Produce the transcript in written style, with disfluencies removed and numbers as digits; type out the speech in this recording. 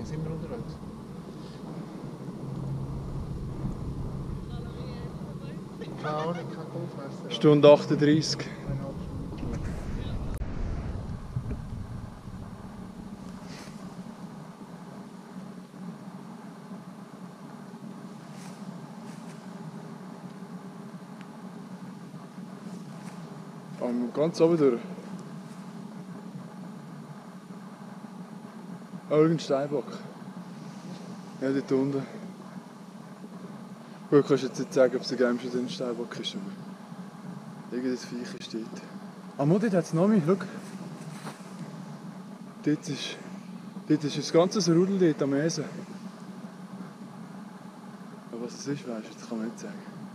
sind wir unterwegs? Keine Ahnung, kein Golfmesser. Stunde 38. Ganz oben durch. Irgendein Steinbock. Ja, dort unten. Gut, du kannst jetzt nicht sagen, ob es ein schon ein Steinbock ist, aber irgendein Viech ist dort. Ah, Mutti, da hat es noch mehr, schau. Dort ist ein ganzes Rudel dort am Mesen. Aber was es ist, weißt du, das kann man nicht sagen.